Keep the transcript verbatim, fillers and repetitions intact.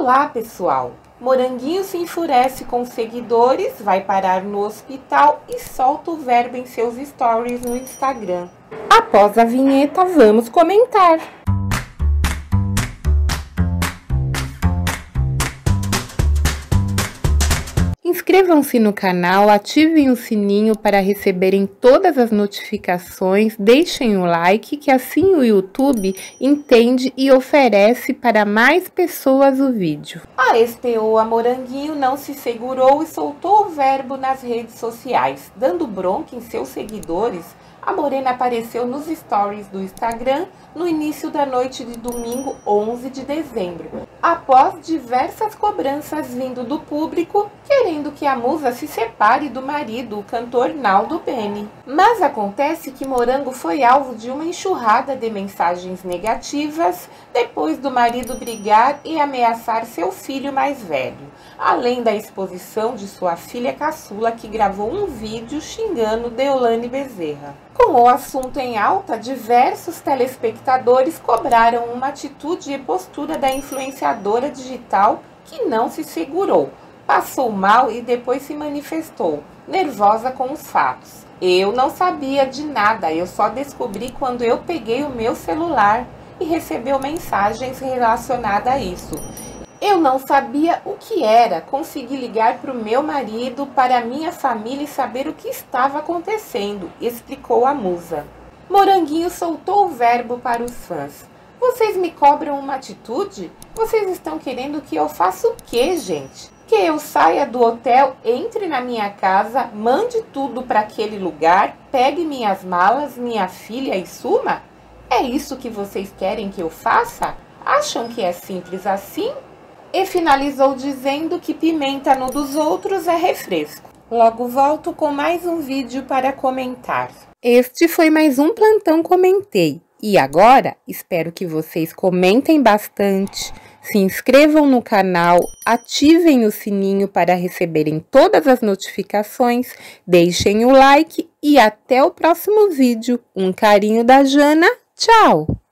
Olá, pessoal! Moranguinho se enfurece com seguidores, vai parar no hospital e solta o verbo em seus stories no Instagram. Após a vinheta, vamos comentar! Inscrevam-se no canal, ativem o sininho para receberem todas as notificações, deixem o like que assim o YouTube entende e oferece para mais pessoas o vídeo. A ex-peoa Moranguinho não se segurou e soltou o verbo nas redes sociais. Dando bronca em seus seguidores, a morena apareceu nos stories do Instagram no início da noite de domingo, onze de dezembro, após diversas cobranças vindo do público, querendo que a musa se separe do marido, o cantor Naldo Bene. Mas acontece que Morango foi alvo de uma enxurrada de mensagens negativas depois do marido brigar e ameaçar seu filho mais velho, além da exposição de sua filha caçula, que gravou um vídeo xingando Deolane Bezerra. Com o assunto em alta, diversos telespectadores cobraram uma atitude e postura da influenciadora digital que não se segurou, passou mal e depois se manifestou, nervosa com os fatos. Eu não sabia de nada, eu só descobri quando eu peguei o meu celular e recebeu mensagens relacionadas a isso. Eu não sabia o que era, consegui ligar para o meu marido, para a minha família e saber o que estava acontecendo, explicou a musa. Moranguinho soltou o verbo para os fãs. Vocês me cobram uma atitude? Vocês estão querendo que eu faça o quê, gente? Que eu saia do hotel, entre na minha casa, mande tudo para aquele lugar, pegue minhas malas, minha filha e suma? É isso que vocês querem que eu faça? Acham que é simples assim? E finalizou dizendo que pimenta no dos outros é refresco. Logo volto com mais um vídeo para comentar. Este foi mais um Plantão Comentei. E agora, espero que vocês comentem bastante, se inscrevam no canal, ativem o sininho para receberem todas as notificações, deixem o like e até o próximo vídeo. Um carinho da Jana, tchau!